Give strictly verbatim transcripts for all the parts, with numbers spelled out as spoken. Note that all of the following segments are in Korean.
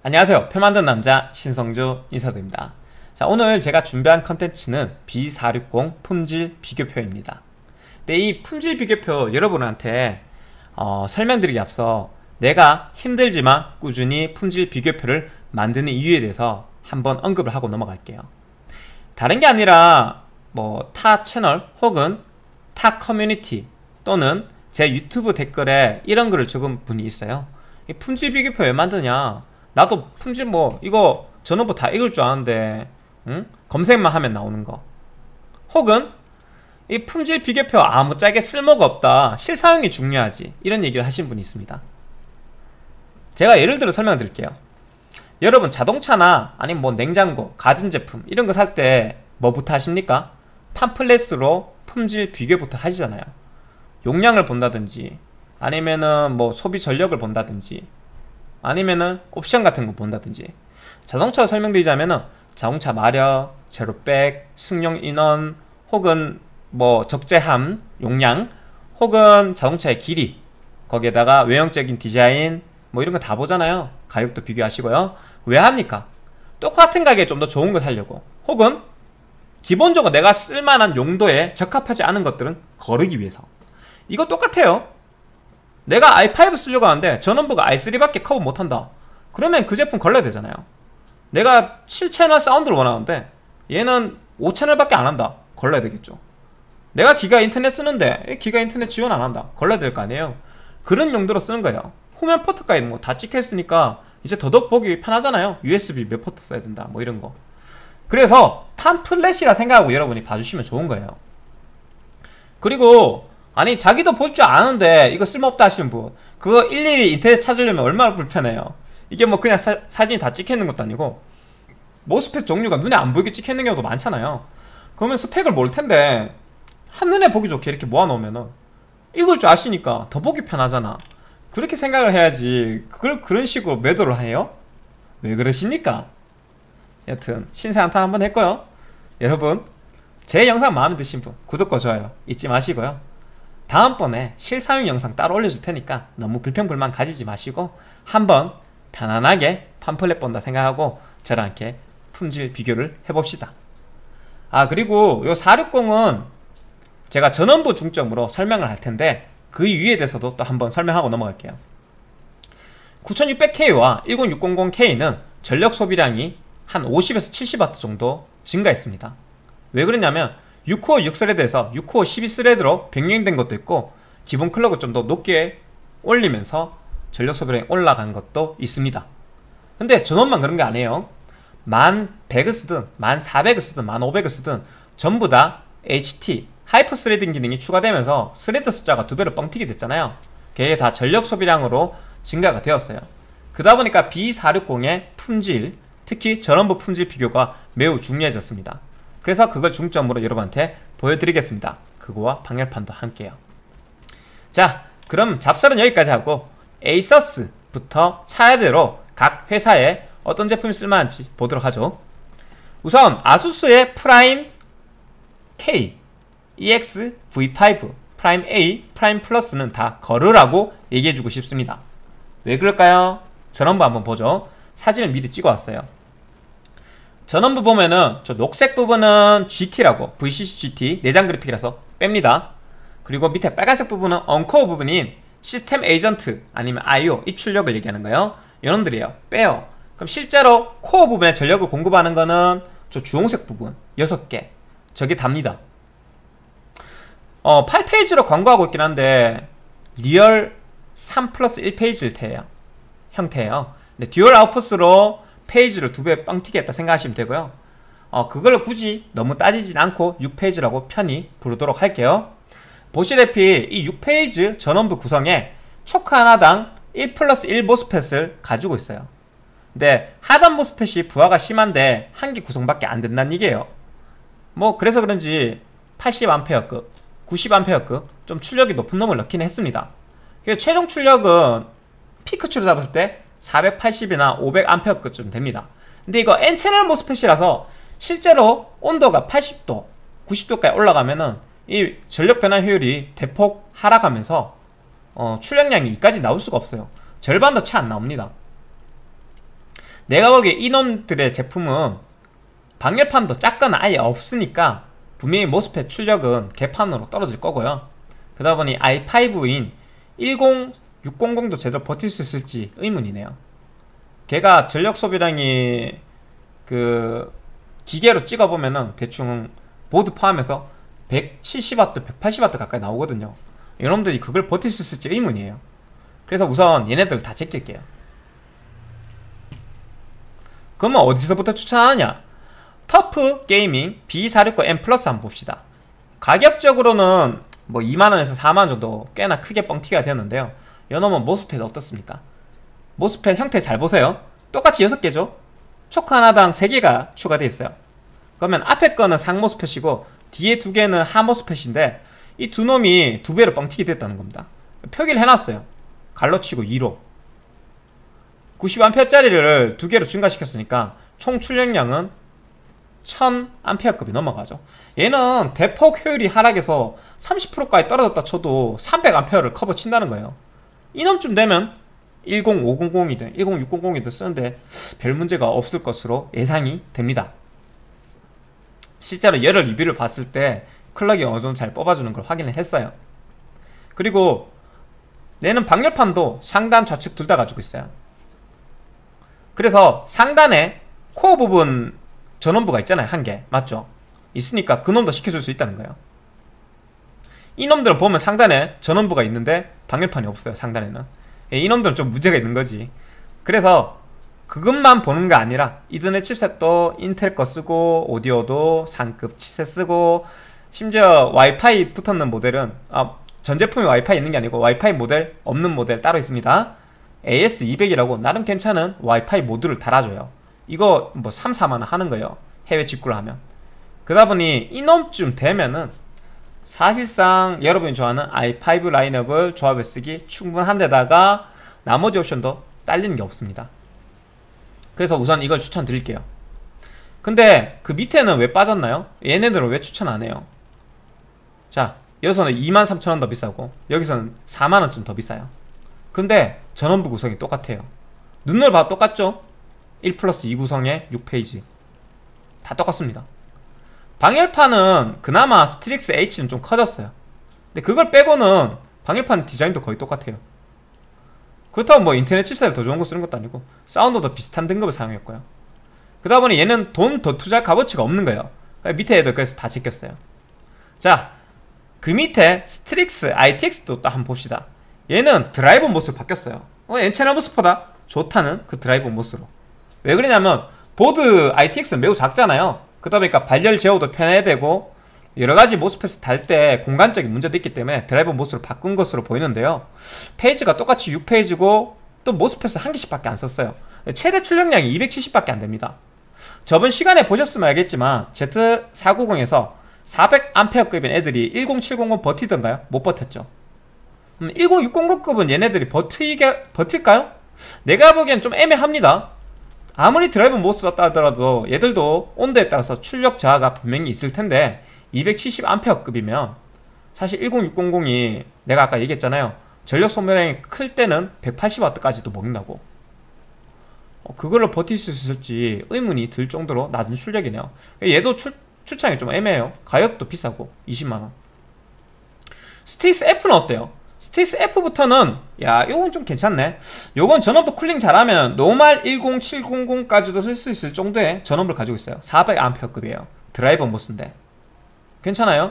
안녕하세요. 표 만든 남자 신성조 인사드립니다. 자, 오늘 제가 준비한 컨텐츠는 비 사백육십 품질 비교표입니다. 근데 이 품질 비교표 여러분한테 어, 설명드리기 앞서 내가 힘들지만 꾸준히 품질 비교표를 만드는 이유에 대해서 한번 언급을 하고 넘어갈게요. 다른 게 아니라 뭐 타 채널 혹은 타 커뮤니티 또는 제 유튜브 댓글에 이런 글을 적은 분이 있어요. 이 품질 비교표 왜 만드냐, 나도 품질 뭐 이거 전원부 다 읽을 줄 아는데 응? 검색만 하면 나오는 거, 혹은 이 품질 비교표 아무짝에 쓸모가 없다, 실사용이 중요하지, 이런 얘기를 하신 분이 있습니다. 제가 예를 들어 설명드릴게요. 여러분 자동차나 아니면 뭐 냉장고, 가전제품 이런 거 살 때 뭐부터 하십니까? 팜플렛으로 품질 비교부터 하시잖아요. 용량을 본다든지 아니면은 뭐 소비 전력을 본다든지 아니면은 옵션 같은 거 본다든지. 자동차로 설명드리자면은 자동차 마력, 제로백, 승용 인원, 혹은 뭐 적재함, 용량, 혹은 자동차의 길이, 거기에다가 외형적인 디자인 뭐 이런 거 다 보잖아요. 가격도 비교하시고요. 왜 합니까? 똑같은 가격에 좀 더 좋은 거 사려고, 혹은 기본적으로 내가 쓸만한 용도에 적합하지 않은 것들은 거르기 위해서. 이거 똑같아요. 내가 아이 파이브 쓰려고 하는데 전원부가 아이 쓰리밖에 커버 못한다, 그러면 그 제품 걸러야 되잖아요. 내가 칠 채널 사운드를 원하는데 얘는 오 채널밖에 안한다, 걸러야 되겠죠. 내가 기가 인터넷 쓰는데 기가 인터넷 지원 안한다, 걸러야 될 거 아니에요. 그런 용도로 쓰는 거예요. 후면 포트까지 뭐 다 찍혀있으니까 이제 더더욱 보기 편하잖아요. 유에스비 몇 포트 써야 된다 뭐 이런거. 그래서 팜플렛이라 생각하고 여러분이 봐주시면 좋은 거예요. 그리고 아니 자기도 볼 줄 아는데 이거 쓸모없다 하시는 분, 그거 일일이 인터넷 찾으려면 얼마나 불편해요. 이게 뭐 그냥 사, 사진이 다 찍혀있는 것도 아니고 모스펫 종류가 눈에 안 보이게 찍혀있는 경우도 많잖아요. 그러면 스펙을 모를 텐데 한눈에 보기 좋게 이렇게 모아놓으면은 읽을 줄 아시니까 더 보기 편하잖아. 그렇게 생각을 해야지 그걸 그런 식으로 매도를 해요? 왜 그러십니까? 여튼 신세 한탄 한번 했고요. 여러분 제 영상 마음에 드신 분 구독과 좋아요 잊지 마시고요. 다음번에 실사용 영상 따로 올려줄 테니까 너무 불평불만 가지지 마시고 한번 편안하게 팜플렛 본다 생각하고 저랑 이렇게 품질 비교를 해봅시다. 아, 그리고 요 사백육십은 제가 전원부 중점으로 설명을 할 텐데 그 이유에 대해서도 또 한번 설명하고 넘어갈게요. 구천육백 케이와 천육백십 케이는 전력 소비량이 한 오십에서 칠십 와트 정도 증가했습니다. 왜 그러냐면 육 코어 육 스레드에서 육 코어 십이 스레드로 변경된 것도 있고 기본 클럭을 좀 더 높게 올리면서 전력 소비량이 올라간 것도 있습니다. 근데 전원만 그런 게 아니에요. 만 백을 쓰든 만 사백을 쓰든 만 오백을 쓰든 전부 다 에이치티 하이퍼 스레딩 기능이 추가되면서 스레드 숫자가 두 배로 뻥튀기 됐잖아요. 그게 다 전력 소비량으로 증가가 되었어요. 그러다 보니까 비 사백육십의 품질, 특히 전원부 품질 비교가 매우 중요해졌습니다. 그래서 그걸 중점으로 여러분한테 보여드리겠습니다. 그거와 방열판도 함께요. 자, 그럼 잡설은 여기까지 하고 에이서스부터 차례대로 각 회사에 어떤 제품이 쓸만한지 보도록 하죠. 우선 아수스의 프라임 K, 이엑스, 브이 파이브, 프라임 A, 프라임 플러스는 다 거르라고 얘기해주고 싶습니다. 왜 그럴까요? 전원부 한번 보죠. 사진을 미리 찍어왔어요. 전원부 보면은 저 녹색 부분은 지티라고, 브이씨씨 지티 내장 그래픽이라서 뺍니다. 그리고 밑에 빨간색 부분은 언코어 부분인 시스템 에이전트 아니면 아이오, 입출력을 얘기하는 거예요. 이놈들이에요. 빼요. 그럼 실제로 코어 부분에 전력을 공급하는 거는 저 주홍색 부분 여섯 개, 저게 답니다. 어, 팔 페이지로 광고하고 있긴 한데 리얼 삼 플러스 일 페이지 형태예요. 근데 듀얼 아웃풋으로 페이지를 두 배 빵튀기 했다 생각하시면 되고요. 어, 그걸 굳이 너무 따지진 않고 육 페이지라고 편히 부르도록 할게요. 보시다시피 이 육 페이지 전원부 구성에 초크 하나당 일 플러스 일 모스펫을 가지고 있어요. 근데 하단 모스펫이 부하가 심한데 한 개 구성밖에 안 된다는 얘기예요. 뭐 그래서 그런지 팔십 앰페어급, 구십 앰페어급 좀 출력이 높은 놈을 넣긴 했습니다. 그래서 최종 출력은 피크추로 잡았을 때 사백팔십이나 오백 앰페어급쯤 됩니다. 근데 이거 N채널 모스펫이라서 실제로 온도가 팔십 도, 구십 도까지 올라가면은 이 전력 변화 효율이 대폭 하락하면서 어, 출력량이 이까지 나올 수가 없어요. 절반도 채 안 나옵니다. 내가 보기에 이놈들의 제품은 방열판도 작거나 아예 없으니까 분명히 모스펫 출력은 개판으로 떨어질 거고요. 그러다 보니 아이 파이브인 일공육공공도 제대로 버틸 수 있을지 의문이네요. 걔가 전력 소비량이 그 기계로 찍어보면은 대충 보드 포함해서 백칠십 와트, 백팔십 와트 가까이 나오거든요. 이놈들이 그걸 버틸 수 있을지 의문이에요. 그래서 우선 얘네들 다 제낄게요. 그러면 어디서부터 추천하느냐? 터프 게이밍 비 사육구 엠 플러스 한번 봅시다. 가격적으로는 뭐 이만원에서 사만원 정도 꽤나 크게 뻥튀기가 되는데요. 요놈은 모스펫 어떻습니까? 모스펫 형태 잘 보세요. 똑같이 여섯 개죠? 초크 하나당 세 개가 추가되어 있어요. 그러면 앞에 거는 상 모스펫이고 뒤에 두 개는 하 모스펫인데 이 두 놈이 두 배로 뻥튀기 됐다는 겁니다. 표기를 해놨어요. 갈로치고 이로 구십 암페어짜리를 두 개로 증가시켰으니까 총 출력량은 천 암페어급이 넘어가죠. 얘는 대폭 효율이 하락해서 삼십 퍼센트까지 떨어졌다 쳐도 삼백 암페어를 커버 친다는 거예요. 이놈쯤 되면 일공오공공이든 일공육공공이든 쓰는데 별 문제가 없을 것으로 예상이 됩니다. 실제로 여러 리뷰를 봤을 때 클럭이 어느정도 잘 뽑아주는 걸 확인을 했어요. 그리고 얘는 방열판도 상단 좌측 둘 다 가지고 있어요. 그래서 상단에 코어 부분 전원부가 있잖아요. 한 개 맞죠? 있으니까 그놈도 시켜줄 수 있다는 거예요. 이놈들을 보면 상단에 전원부가 있는데 방열판이 없어요. 상단에는. 이놈들은 좀 문제가 있는 거지. 그래서 그것만 보는 게 아니라 이더넷 칩셋도 인텔 거 쓰고 오디오도 상급 칩셋 쓰고 심지어 와이파이 붙었는 모델은 아, 전 제품이 와이파이 있는 게 아니고 와이파이 모델 없는 모델 따로 있습니다. 에이에스 이백이라고 나름 괜찮은 와이파이 모듈을 달아줘요. 이거 뭐 삼, 사만원 하는 거예요. 해외 직구를 하면. 그러다 보니 이놈쯤 되면은 사실상 여러분이 좋아하는 아이 파이브 라인업을 조합해 쓰기 충분한 데다가 나머지 옵션도 딸리는 게 없습니다. 그래서 우선 이걸 추천드릴게요. 근데 그 밑에는 왜 빠졌나요? 얘네들은 왜 추천 안 해요? 자, 여기서는 이만 삼천원 더 비싸고 여기서는 사만원쯤 더 비싸요. 근데 전원부 구성이 똑같아요. 눈으로 봐도 똑같죠? 일 플러스 이 구성에 육 페이지 다 똑같습니다. 방열판은 그나마 스트릭스 H는 좀 커졌어요. 근데 그걸 빼고는 방열판 디자인도 거의 똑같아요. 그렇다고 뭐 인터넷 칩셋을 더 좋은 거 쓰는 것도 아니고 사운드도 비슷한 등급을 사용했고요. 그러다 보니 얘는 돈 더 투자할 값어치가 없는 거예요. 밑에 애들 그래서 다 제꼈어요. 자, 그 밑에 스트릭스 아이티엑스도 또 한번 봅시다. 얘는 드라이브 모스로 바뀌었어요. 어, 엔채널 모스보다 좋다는 그 드라이브 모스로. 왜 그러냐면 보드 아이티엑스는 매우 작잖아요. 그러다 보니까 발열 제어도 편해야 되고 여러가지 모스펫을 달 때 공간적인 문제도 있기 때문에 드라이버 모스로 바꾼 것으로 보이는데요. 페이지가 똑같이 육 페이지고 또 모스펫을 한 개씩 밖에 안 썼어요. 최대 출력량이 이백칠십 밖에 안 됩니다. 저번 시간에 보셨으면 알겠지만 제트 사구공에서 사백 암페어급인 애들이 일공칠공공 버티던가요? 못 버텼죠. 음, 일공육공공급은 얘네들이 버티게, 버틸까요? 내가 보기엔 좀 애매합니다. 아무리 드라이브 모스 썼다 하더라도 얘들도 온도에 따라서 출력 저하가 분명히 있을 텐데 이백칠십 암페어급이면 사실 일공육공공이 내가 아까 얘기했잖아요. 전력 소모량이 클 때는 백팔십 와트까지도 먹는다고. 어, 그거를 버틸 수 있을지 의문이 들 정도로 낮은 출력이네요. 얘도 출, 출창이 좀 애매해요. 가격도 비싸고 이십만원. 스틱스 F는 어때요? 스틱스 F부터는 야 요건 좀 괜찮네. 요건 전원부 쿨링 잘하면 노멀 일공칠공공까지도 쓸 수 있을 정도의 전원부를 가지고 있어요. 사백 암페어급이에요 드라이버 모스인데 괜찮아요?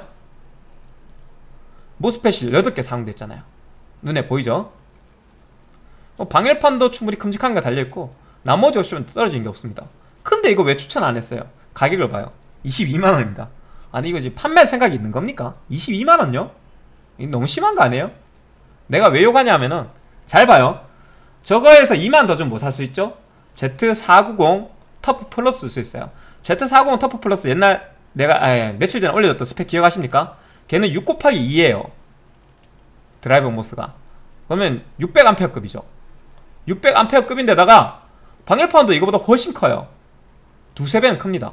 모스펫이 여덟 개 사용됐잖아요. 눈에 보이죠? 어, 방열판도 충분히 큼직한 게 달려있고 나머지 옵션은 떨어진 게 없습니다. 근데 이거 왜 추천 안 했어요? 가격을 봐요. 이십이만원입니다. 아니 이거 지금 판매할 생각이 있는 겁니까? 이십이만원요? 이거 너무 심한 거 아니에요? 내가 왜 욕하냐 하면은 잘 봐요. 저거에서 이만 더 좀 뭐 살 수 있죠? 제트 사구공 터프 플러스 쓸 수 있어요. 제트 사구공 터프 플러스 옛날 내가 아, 며칠 전에 올려줬던 스펙 기억하십니까? 걔는 육 곱하기 이에요 드라이버 모스가. 그러면 육백 암페어급이죠 육백 암페어급인데다가 방열판도 이거보다 훨씬 커요. 두세 배는 큽니다.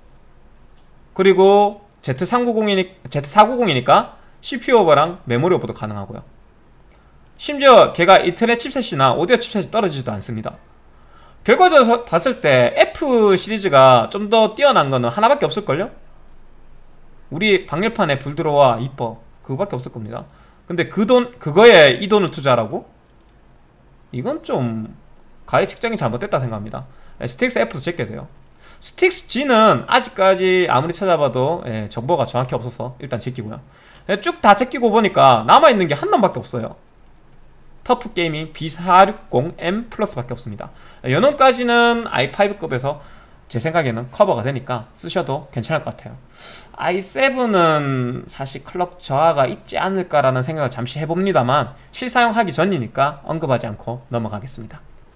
그리고 제트 삼구공이니, 제트 사구공이니까 씨피유 오버랑 메모리 오버도 가능하고요. 심지어 걔가 인터넷 칩셋이나 오디오 칩셋이 떨어지지도 않습니다. 결과적으로 봤을 때 F 시리즈가 좀 더 뛰어난 거는 하나밖에 없을걸요? 우리 방열판에 불 들어와 이뻐 그거밖에 없을 겁니다. 근데 그 돈, 그거에 이 돈을 투자하라고? 이건 좀 가격 책정이 잘못됐다 생각합니다. 스틱스 F도 제껴야 돼요. 스틱스 G는 아직까지 아무리 찾아봐도 예, 정보가 정확히 없어서 일단 제끼고요. 예, 쭉 다 제끼고 보니까 남아있는 게 한 놈밖에 없어요. 터프 게이밍 비 사백육십 엠 플러스 밖에 없습니다. 연원까지는 아이 파이브급에서 제 생각에는 커버가 되니까 쓰셔도 괜찮을 것 같아요. 아이 세븐은 사실 클럭 저하가 있지 않을까라는 생각을 잠시 해봅니다만 실사용하기 전이니까 언급하지 않고 넘어가겠습니다.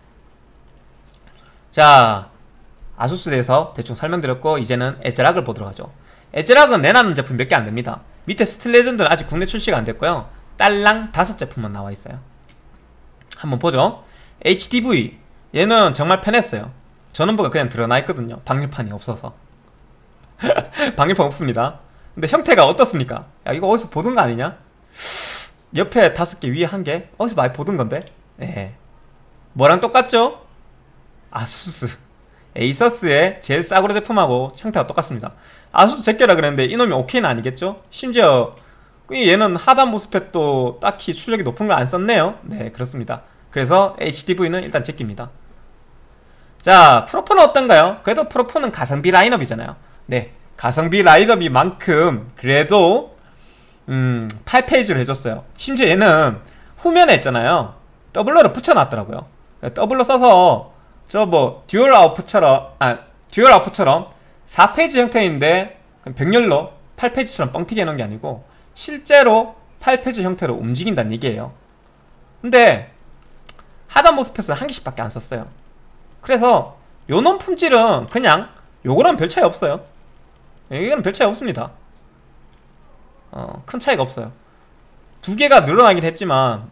자, 아수스에 대해서 대충 설명드렸고 이제는 에즈락을 보도록 하죠. 에즈락은 내놨는 제품 몇 개 안됩니다. 밑에 스틸 레전드는 아직 국내 출시가 안됐고요, 딸랑 다섯 제품만 나와있어요. 한번 보죠. 에이치디브이 얘는 정말 편했어요. 전원부가 그냥 드러나있거든요. 방열판이 없어서. 방열판 없습니다. 근데 형태가 어떻습니까? 야, 이거 어디서 보던 거 아니냐? 옆에 다섯 개, 위에 한 개? 어디서 많이 보던 건데? 네. 뭐랑 똑같죠? 아수스 에이서스의 제일 싸구려 제품하고 형태가 똑같습니다. 아수스 제껴라 그랬는데 이놈이 오케이는 아니겠죠? 심지어 얘는 하단 모스펫도 딱히 출력이 높은 걸 안 썼네요. 네, 그렇습니다. 그래서 에이치디브이는 일단 제낍니다. 자, 프로포는 어떤가요? 그래도 프로포는 가성비 라인업이잖아요. 네, 가성비 라인업이 만큼 그래도 음, 팔 페이지로 해줬어요. 심지어 얘는 후면에 있잖아요, 더블러를 붙여놨더라고요. 더블러 써서 저 뭐 듀얼 아웃풋처럼 아 듀얼 아웃풋처럼 사 페이지 형태인데 병렬로 팔 페이지처럼 뻥튀기 해놓은 게 아니고 실제로 팔 페이지 형태로 움직인다는 얘기예요. 근데 하단 모스펫은 한 개씩 밖에 안 썼어요. 그래서 요놈 품질은 그냥 요거랑 별 차이 없어요. 이거는 별 차이 없습니다. 어, 큰 차이가 없어요. 두 개가 늘어나긴 했지만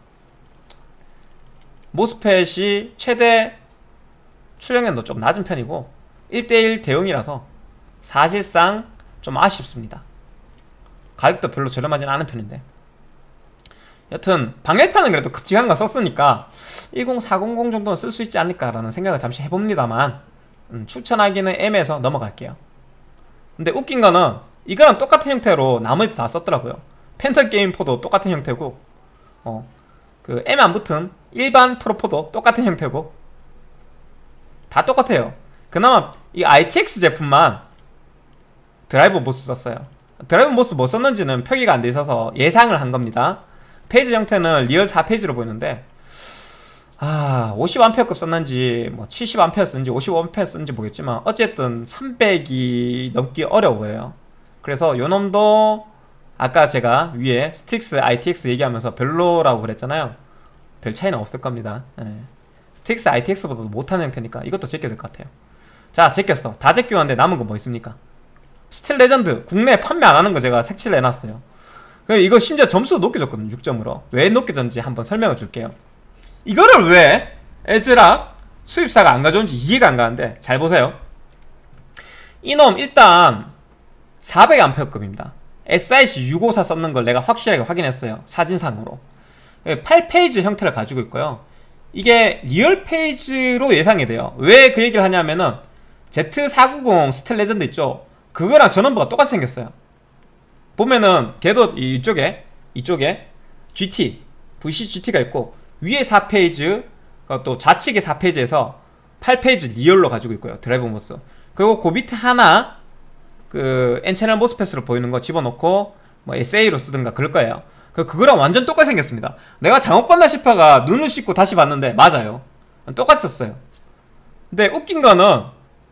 모스펫이 최대 출력량도 좀 낮은 편이고 일 대 일 대응이라서 사실상 좀 아쉽습니다. 가격도 별로 저렴하진 않은 편인데, 여튼 방열판은 그래도 급직한 거 썼으니까 일공사공공 정도는 쓸 수 있지 않을까라는 생각을 잠시 해봅니다만 음, 추천하기는 애매해서 넘어갈게요. 근데 웃긴 거는 이거랑 똑같은 형태로 나머지 다 썼더라고요. 펜터 게임 포도 똑같은 형태고, 어, 그 M 안 붙은 일반 프로포도 똑같은 형태고 다 똑같아요. 그나마 이 아이티엑스 제품만 드라이버 모스 썼어요. 드라이버 모스 뭐 썼는지는 표기가 안 돼 있어서 예상을 한 겁니다. 페이지 형태는 리얼 사 페이지로 보이는데 아, 오십 앰페어급 썼는지 뭐 칠십 앰페어 썼는지 오십오 앰페어 썼는지 모르겠지만 어쨌든 삼백이 넘기 어려워요. 그래서 요놈도 아까 제가 위에 스틱스 아이티엑스 얘기하면서 별로라고 그랬잖아요. 별 차이는 없을 겁니다. 네. 스틱스 아이티엑스보다도 못하는 형태니까 이것도 제껴야 될 것 같아요. 자, 제꼈어. 다 제껴왔는데 남은 거 뭐 있습니까? 스틸 레전드 국내에 판매 안 하는 거 제가 색칠을 해놨어요. 이거 심지어 점수도 높게 줬거든요. 육 점으로. 왜 높게 줬는지 한번 설명을 줄게요. 이거를 왜 에즈락 수입사가 안 가져온지 이해가 안 가는데 잘 보세요. 이놈 일단 사백 앰페어급입니다. 에스아이씨 육오사 썼는 걸 내가 확실하게 확인했어요. 사진상으로. 팔 페이지 형태를 가지고 있고요. 이게 리얼 페이지로 예상이 돼요. 왜 그 얘기를 하냐면은 제트 사백구십 스틸 레전드 있죠? 그거랑 전원부가 똑같이 생겼어요. 보면은 걔도 이쪽에 이쪽에 지티 브이씨 지티가 있고 위에 사 페이지 또 좌측에 사 페이지에서 팔 페이지 리얼로 가지고 있고요. 드라이버 모스. 그리고 그 밑에 하나 그 N채널 모스펫으로 보이는 거 집어넣고 뭐 에스에이로 쓰든가 그럴 거예요. 그 그거랑 완전 똑같이 생겼습니다. 내가 잘못 봤나 싶어가 눈을 씻고 다시 봤는데 맞아요. 똑같이 썼어요. 근데 웃긴 거는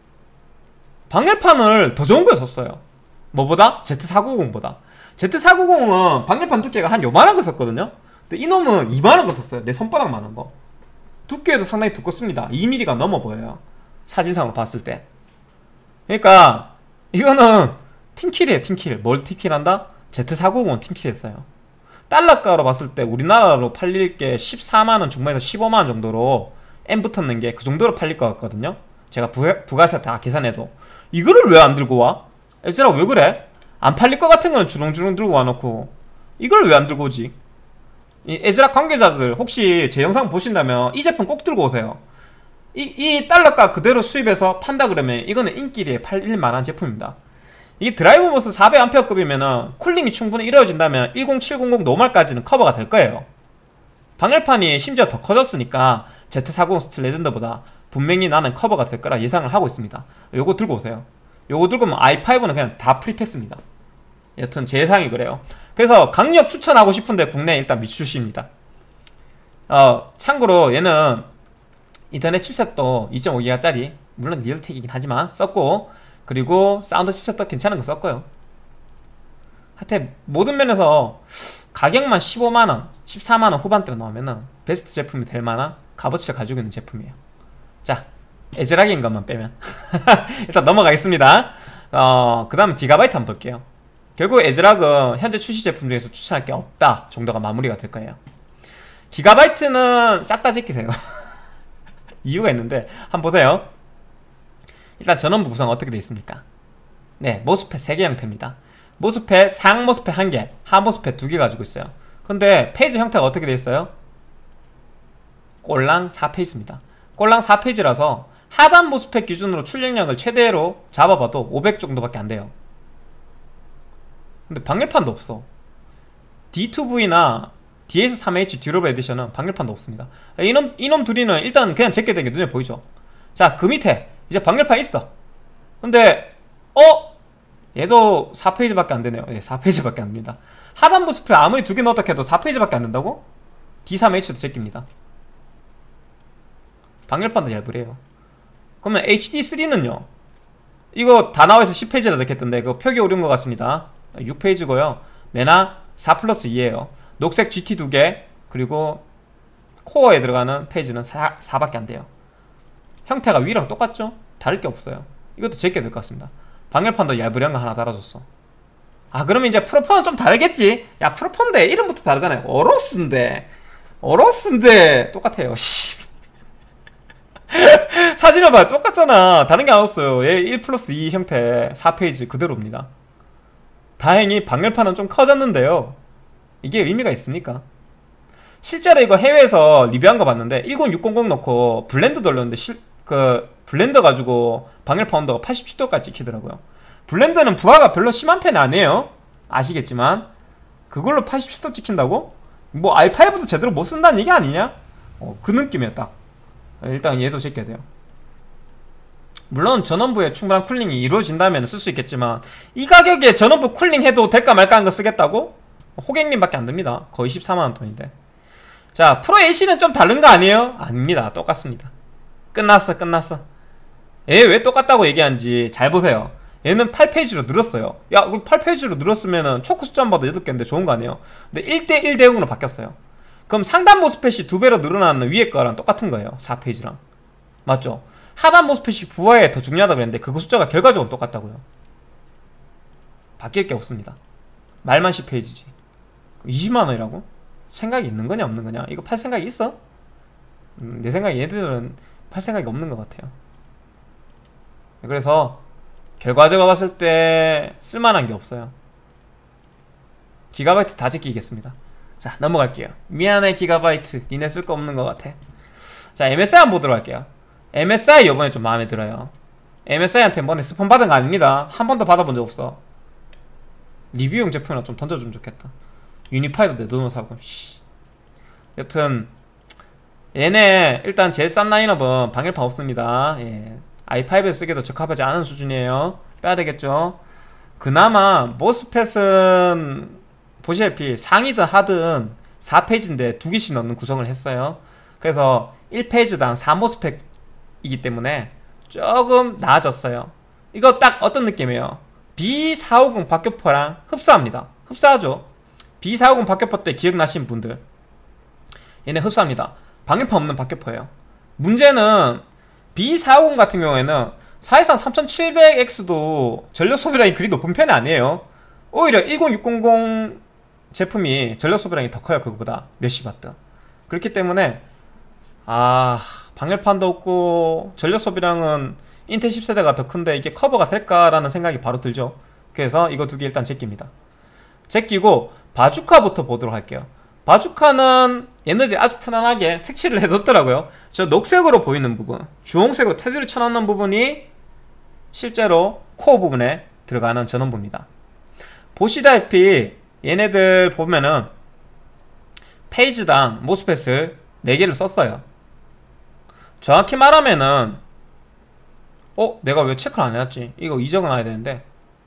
방열판을 더 좋은 걸 썼어요. 뭐보다? 제트 사백구십보다. 제트 사백구십은 방열판 두께가 한 요만한 거 썼거든요. 근데 이놈은 이만한 거 썼어요. 내 손바닥만한 거. 두께도 상당히 두껍습니다. 이 밀리미터가 넘어 보여요. 사진상으로 봤을 때. 그러니까 이거는 팀킬이에요. 팀킬. 뭘 팀킬한다? 제트 사백구십은 팀킬했어요. 달러가로 봤을 때 우리나라로 팔릴 게 십사만원 중반에서 십오만원 정도로 M 붙었는 게 그 정도로 팔릴 것 같거든요. 제가 부가, 부가세 다 계산해도. 이거를 왜 안 들고 와? 에즈락 왜 그래? 안 팔릴 것 같은 거는 주렁주렁 들고 와놓고 이걸 왜 안 들고 오지? 이 에즈락 관계자들 혹시 제 영상 보신다면 이 제품 꼭 들고 오세요. 이, 이 달러가 그대로 수입해서 판다 그러면 이거는 인기리에 팔릴 만한 제품입니다. 이 드라이브 버스 사백 앰페어급이면은 쿨링이 충분히 이루어진다면 일공칠공공 노멀까지는 커버가 될 거예요. 방열판이 심지어 더 커졌으니까 제트 사백 스틸 레전드보다 분명히 나는 커버가 될 거라 예상을 하고 있습니다. 요거 들고 오세요. 요거 들고 오면 아이 파이브는 그냥 다 프리패스입니다. 여튼 제 예상이 그래요. 그래서 강력 추천하고 싶은데 국내에 일단 미추시입니다. 어, 참고로 얘는 인터넷 칩셋도 이 점 오 기가짜리 물론 리얼텍이긴 하지만 썼고, 그리고 사운드 칩셋도 괜찮은 거 썼고요. 하여튼 모든 면에서 가격만 십오만원, 십사만원 후반대로 나오면은 베스트 제품이 될 만한 값어치를 가지고 있는 제품이에요. 자, 에즈락인 것만 빼면 일단 넘어가겠습니다. 어, 그 다음 기가바이트 한번 볼게요. 결국 에즈락은 현재 출시 제품 중에서 추천할 게 없다 정도가 마무리가 될 거예요. 기가바이트는 싹 다 제끼세요. 이유가 있는데 한번 보세요. 일단 전원부 구성 어떻게 되어 있습니까? 네, 모스펫 세 개 형태입니다. 모스펫 상 모스펫 한 개, 하 모스펫 두 개 가지고 있어요. 근데 페이지 형태가 어떻게 되어 있어요? 꼴랑 사 페이지입니다. 꼴랑 사 페이지라서 하단 모스펫 기준으로 출력량을 최대로 잡아봐도 오백 정도밖에 안 돼요. 근데 방열판도 없어. 디 투 브이나 디 에스 삼 에이치 듀러블 에디션은 방열판도 없습니다. 이놈, 이놈 둘이는 일단 그냥 제껴 된 게 눈에 보이죠. 자, 그 밑에 이제 방열판 있어. 근데 어? 얘도 사 페이지밖에 안 되네요. 예, 사 페이지밖에 안 됩니다. 하단 모스펫 아무리 두 개 넣었다 해도 사 페이지밖에 안 된다고? 디 삼 에이치도 제낍니다. 방열판도 얇으래요. 그러면 에이치 디 쓰리는요? 이거 다 나와서 십 페이지라 적혔던데 그거 표기 오른 것 같습니다. 육 페이지고요. 메나 사 플러스 이에요. 녹색 지티 두 개, 그리고 코어에 들어가는 페이지는 사, 사밖에 안 돼요. 형태가 위랑 똑같죠? 다를 게 없어요. 이것도 제껴야 될 것 같습니다. 방열판도 얇으려는 거 하나 달아줬어. 아, 그러면 이제 프로폰은 좀 다르겠지? 야, 프로폰인데 이름부터 다르잖아요. 어로스인데 어로스인데 똑같아요. 사진을 봐요. 똑같잖아. 다른 게 안 없어요. 얘 일 플러스 이 형태 사 페이지 그대로입니다. 다행히 방열판은 좀 커졌는데요, 이게 의미가 있습니까? 실제로 이거 해외에서 리뷰한 거 봤는데 일공육공공 넣고 블렌더 돌렸는데 실, 그 블렌더 가지고 방열판 온도가 팔십칠 도까지 찍히더라고요. 블렌더는 부하가 별로 심한 편이 아니에요. 아시겠지만 그걸로 팔십칠 도 찍힌다고? 뭐 아이 파이브도 제대로 못 쓴다는 얘기 아니냐? 어, 그 느낌이야 딱. 일단 얘도 제껴야 돼요. 물론 전원부에 충분한 쿨링이 이루어진다면 쓸 수 있겠지만 이 가격에 전원부 쿨링 해도 될까 말까 하는 거 쓰겠다고? 호객님밖에 안 됩니다. 거의 십사만원 돈인데. 자, 프로 에이씨는 좀 다른 거 아니에요? 아닙니다. 똑같습니다. 끝났어 끝났어. 얘 왜 똑같다고 얘기하는지 잘 보세요. 얘는 팔 페이지로 늘었어요. 야, 팔 페이지로 늘었으면은 초크 숫자마다 여덟 개인데 좋은 거 아니에요? 근데 일 대 일 대응으로 바뀌었어요. 그럼 상단 모스펫이 두 배로 늘어나는 위에 거랑 똑같은 거예요. 사 페이지랑. 맞죠? 하단 모스펫이 부하에 더 중요하다고 그랬는데 그거 숫자가 결과적으로 똑같다고요. 바뀔 게 없습니다. 말만 십 페이지지. 이십만원이라고? 생각이 있는 거냐 없는 거냐? 이거 팔 생각이 있어? 음, 내 생각에 얘들은 팔 생각이 없는 것 같아요. 그래서 결과적으로 봤을 때 쓸만한 게 없어요. 기가바이트 다 제끼겠습니다. 자, 넘어갈게요. 미안해 기가바이트, 니네 쓸 거 없는 것 같아. 자, 엠에스아이 한번 보도록 할게요. 엠에스아이 요번에 좀 마음에 들어요. 엠에스아이한테 뭐네 스폰 받은 거 아닙니다. 한 번도 받아본 적 없어. 리뷰용 제품이나 좀 던져주면 좋겠다. 유니파이도 내 돈으로 사고. 씨. 여튼 얘네 일단 제일 싼 라인업은 방열판 없습니다. 예. 아이 파이브에 쓰기도 적합하지 않은 수준이에요. 빼야 되겠죠. 그나마 모스펫은 보시다시피 상이든 하든 사 페이지인데 두 개씩 넣는 구성을 했어요. 그래서 일 페이지당 사 모스펫이기 때문에 조금 나아졌어요. 이거 딱 어떤 느낌이에요? 비 사오공 박격포랑 흡사합니다. 흡사하죠. 비 사오공 박격포 때 기억나시는 분들, 얘네 흡사합니다. 방열판 없는 박격포예요. 문제는 비 사오공 같은 경우에는 사실상 삼천칠백 엑스도 전력 소비량이 그리 높은 편이 아니에요. 오히려 일공육공공 제품이 전력 소비량이 더 커요. 그거보다 몇십 와트. 그렇기 때문에 아, 방열판도 없고 전력 소비량은 인텔 십 세대가 더 큰데 이게 커버가 될까라는 생각이 바로 들죠. 그래서 이거 두 개 일단 제낍니다. 제끼고 바주카부터 보도록 할게요. 바주카는 얘네들이 아주 편안하게 색칠을 해뒀더라고요. 저 녹색으로 보이는 부분, 주홍색으로 테두리 쳐놓는 부분이 실제로 코어 부분에 들어가는 전원부입니다. 보시다시피 얘네들 보면은 페이지당 모스펫을 네 개를 썼어요. 정확히 말하면은 어? 내가 왜 체크를 안 해놨지? 이거 이적어놔야 되는데,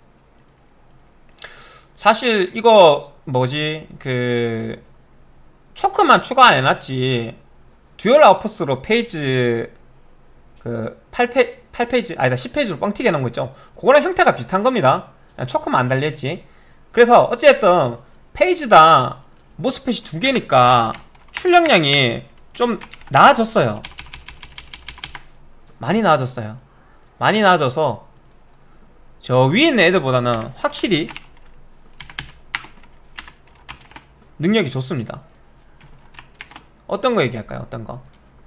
사실 이거 뭐지, 그 초크만 추가 안 해놨지 듀얼 아웃풋으로 페이지 그 팔 페이지, 팔 페이지 아니다 십 페이지로 뻥튀기 해놓은 거 있죠? 그거랑 형태가 비슷한 겁니다. 초크만 안 달렸지. 그래서 어쨌든 페이지당 모스펫이 두 개니까 출력량이 좀 나아졌어요. 많이 나아졌어요. 많이 나아져서 저 위에 있는 애들보다는 확실히 능력이 좋습니다. 어떤 거 얘기할까요? 어떤 거?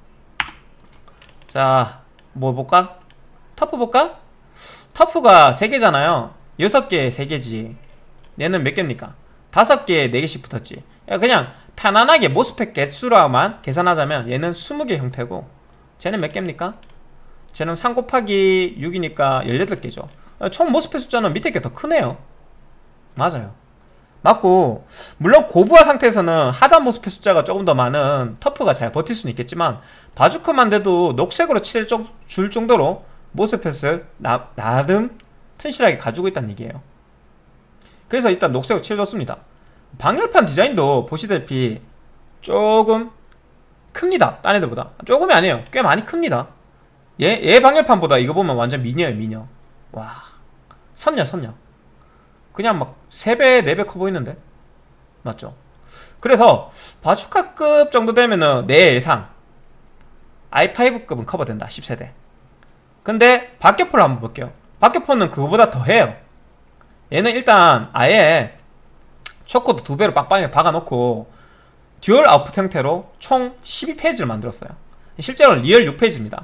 자, 뭐 볼까? 터프 볼까? 터프가 세 개잖아요. 여섯 개에 세 개지. 얘는 몇 개입니까? 다섯 개에 네 개씩 붙었지. 그냥 편안하게 모스펫 개수로만 계산하자면 얘는 스무 개 형태고, 쟤는 몇 개입니까? 쟤는 삼 곱하기 육이니까 열여덟 개죠. 총 모스펫 숫자는 밑에 게 더 크네요. 맞아요. 맞고, 물론 고부하 상태에서는 하단 모스펫 숫자가 조금 더 많은 터프가 잘 버틸 수는 있겠지만, 바주카만 돼도 녹색으로 칠해줄 정도로 모스펫을 나, 나름 튼실하게 가지고 있다는 얘기예요. 그래서 일단 녹색으로 칠해줬습니다. 방열판 디자인도 보시다시피 조금 큽니다. 딴 애들보다. 조금이 아니에요. 꽤 많이 큽니다. 얘, 얘 방열판보다 이거 보면 완전 미녀예요, 미녀. 와, 선녀, 선녀. 그냥 막 세 배, 네 배 커 보이는데? 맞죠? 그래서 바주카급 정도 되면은 내 예상 아이 파이브급은 커버된다. 십 세대. 근데 박격포를 한번 볼게요. 박격포는 그거보다 더 해요. 얘는 일단 아예 초코도 두 배로 빡빡하게 박아놓고 듀얼 아웃풋 형태로 총 십이 페이지를 만들었어요. 실제로는 리얼 육 페이지입니다.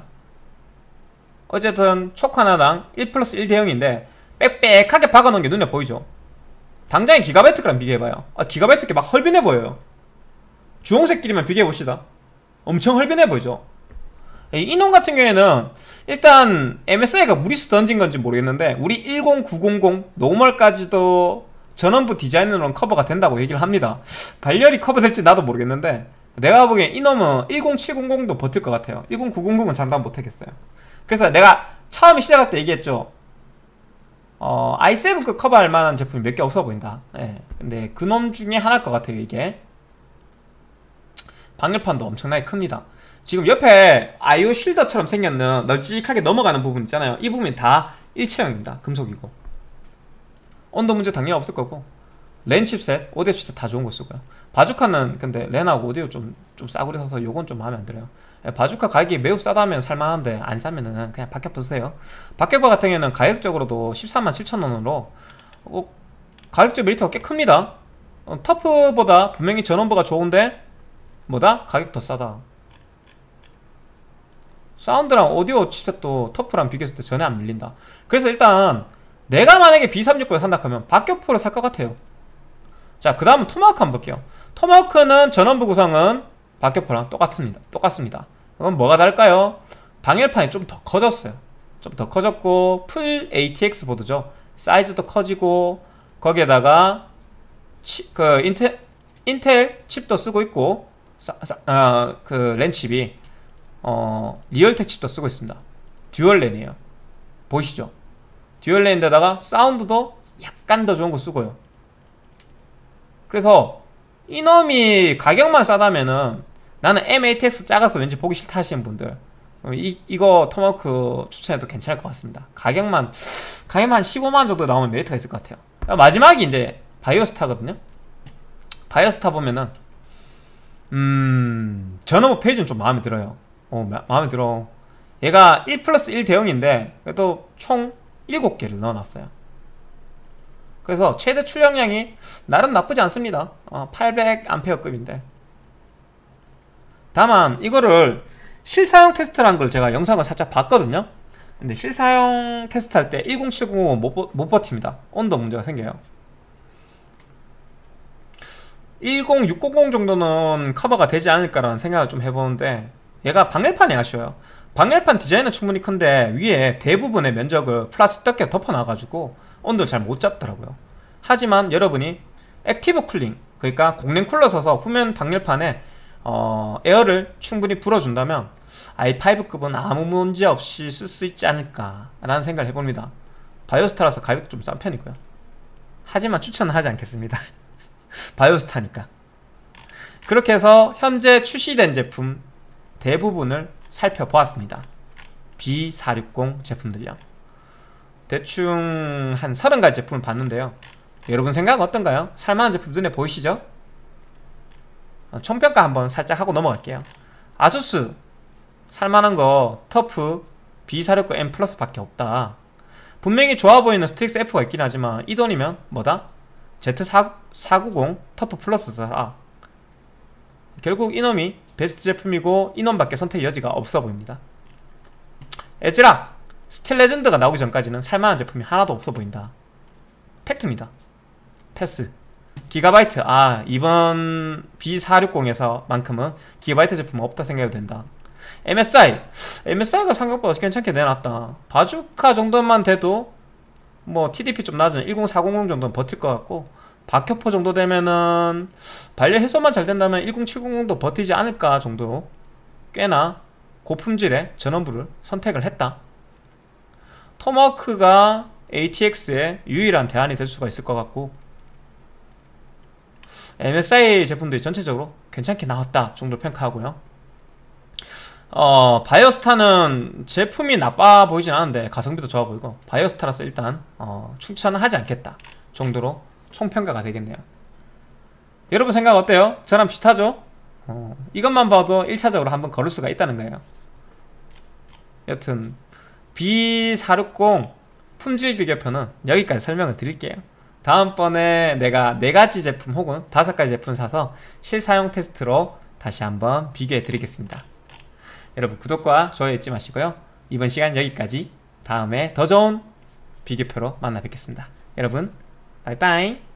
어쨌든 초코 하나당 일 플러스 일 대형인데 빽빽하게 박아놓은 게 눈에 보이죠? 당장에 기가바이트랑 비교해봐요. 아, 기가바이트께 막 헐빈해 보여요. 주홍색끼리만 비교해봅시다. 엄청 헐빈해 보이죠? 이놈 같은 경우에는 일단 엠에스아이가 무리수 던진 건지 모르겠는데 우리 일공구공공 노멀까지도 전원부 디자인으로는 커버가 된다고 얘기를 합니다. 발열이 커버될지 나도 모르겠는데 내가 보기엔 이놈은 일공칠공공도 버틸 것 같아요. 일공구공공은 장담 못하겠어요. 그래서 내가 처음에 시작할 때 얘기했죠. 어, 아이 세븐급 커버할 만한 제품이 몇 개 없어 보인다. 예. 근데 그놈 중에 하나일 것 같아요, 이게. 방열판도 엄청나게 큽니다. 지금 옆에 아이오 쉴더처럼 생겼는 널찍하게 넘어가는 부분 있잖아요. 이 부분이 다 일체형입니다. 금속이고. 온도 문제 당연히 없을 거고. 랜 칩셋, 오디오 칩셋 다 좋은 거 쓰고요. 바주카는 근데 랜하고 오디오 좀, 좀 싸구려 서서 요건 좀 마음에 안 들어요. 바주카 가격이 매우 싸다면 살만한데 안 싸면은 그냥 박격포 쓰세요. 박격포 같은 경우는 가격적으로도 십사만 칠천 원으로 어, 가격적 메리트가 꽤 큽니다. 어, 터프보다 분명히 전원부가 좋은데 뭐다? 가격 더 싸다. 사운드랑 오디오 칩셋도 터프랑 비교했을 때 전혀 안 밀린다. 그래서 일단 내가 만약에 비 삼백육십을 산다 하면 박격포를 살 것 같아요. 자, 그 다음은 토마호크 한번 볼게요. 토마호크는 전원부 구성은 박격포랑 똑같습니다. 똑같습니다. 그럼 뭐가 다를까요? 방열판이 좀 더 커졌어요. 좀 더 커졌고 풀 에이티엑스 보드죠. 사이즈도 커지고 거기에다가 치, 그 인텔 인텔 칩도 쓰고 있고 사, 사, 어, 그 랜칩이 어, 리얼텍 칩도 쓰고 있습니다. 듀얼 랜이에요. 보이시죠? 듀얼 랜인데다가 사운드도 약간 더 좋은 거 쓰고요. 그래서 이놈이 가격만 싸다면은 나는 엠에이티엑스 작아서 왠지 보기 싫다 하시는 분들 이, 이거 토마호크 추천해도 괜찮을 것 같습니다. 가격만 가격만 한 십오만 원 정도 나오면 메리트가 있을 것 같아요. 마지막이 이제 바이오스타거든요. 바이오스타 보면은 음... 전원부 페이지는 좀 마음에 들어요. 어, 마, 마음에 들어. 얘가 일 플러스 일 대형인데 그래도 총 일곱 개를 넣어놨어요. 그래서 최대 출력량이 나름 나쁘지 않습니다. 어, 팔백 암페어급인데 다만 이거를 실사용 테스트라는 걸 제가 영상을 살짝 봤거든요. 근데 실사용 테스트 할 때 일공칠공은 못, 못 버팁니다. 온도 문제가 생겨요. 일공육공공 정도는 커버가 되지 않을까라는 생각을 좀 해보는데, 얘가 방열판이 아쉬워요. 방열판 디자인은 충분히 큰데 위에 대부분의 면적을 플라스틱 덮개 덮어놔가지고 온도를 잘 못 잡더라고요. 하지만 여러분이 액티브 쿨링, 그러니까 공랭 쿨러 써서 후면 방열판에 어, 에어를 충분히 불어준다면 아이 파이브급은 아무 문제 없이 쓸 수 있지 않을까 라는 생각을 해봅니다. 바이오스타라서 가격도 좀 싼 편이고요. 하지만 추천은 하지 않겠습니다. 바이오스타니까. 그렇게 해서 현재 출시된 제품 대부분을 살펴보았습니다. 비 사백육십 제품들요. 대충 한 서른 가지 제품을 봤는데요. 여러분 생각은 어떤가요? 살만한 제품 눈에 보이시죠? 총평가 한번 살짝 하고 넘어갈게요. 아수스 살만한 거 터프 비 사백육십 엠 플러스 밖에 없다. 분명히 좋아 보이는 스틱스 F가 있긴 하지만 이 돈이면 뭐다? 제트 사백구십 터프 플러스 사라. 결국 이놈이 베스트 제품이고 이놈밖에 선택 여지가 없어 보입니다. 에즈락 스틸 레전드가 나오기 전까지는 살만한 제품이 하나도 없어 보인다. 팩트입니다. 패스. 기가바이트, 아 이번 비 사백육십에서 만큼은 기가바이트 제품은 없다 생각해도 된다. 엠에스아이 엠에스아이가 생각보다 괜찮게 내놨다. 바주카 정도만 돼도 뭐 티디피 좀 낮은 일공사공공 정도는 버틸 것 같고, 박격포 정도 되면은 반려 해소만 잘 된다면 일공칠공공도 버티지 않을까 정도, 꽤나 고품질의 전원부를 선택을 했다. 토마호크가 에이티엑스의 유일한 대안이 될 수가 있을 것 같고, 엠에스아이 제품들이 전체적으로 괜찮게 나왔다 정도 평가하고요. 어 바이오스타는 제품이 나빠 보이진 않은데 가성비도 좋아 보이고, 바이오스타라서 일단 어, 추천은 하지 않겠다 정도로 총평가가 되겠네요. 여러분 생각 어때요? 저랑 비슷하죠? 어, 이것만 봐도 일 차적으로 한번 걸을 수가 있다는 거예요. 여튼 비 사백육십 품질 비교표는 여기까지 설명을 드릴게요. 다음번에 내가 네 가지 제품 혹은 다섯 가지 제품 사서 실사용 테스트로 다시 한번 비교해 드리겠습니다. 여러분 구독과 좋아요 잊지 마시고요. 이번 시간 여기까지. 다음에 더 좋은 비교표로 만나 뵙겠습니다. 여러분 빠이빠이.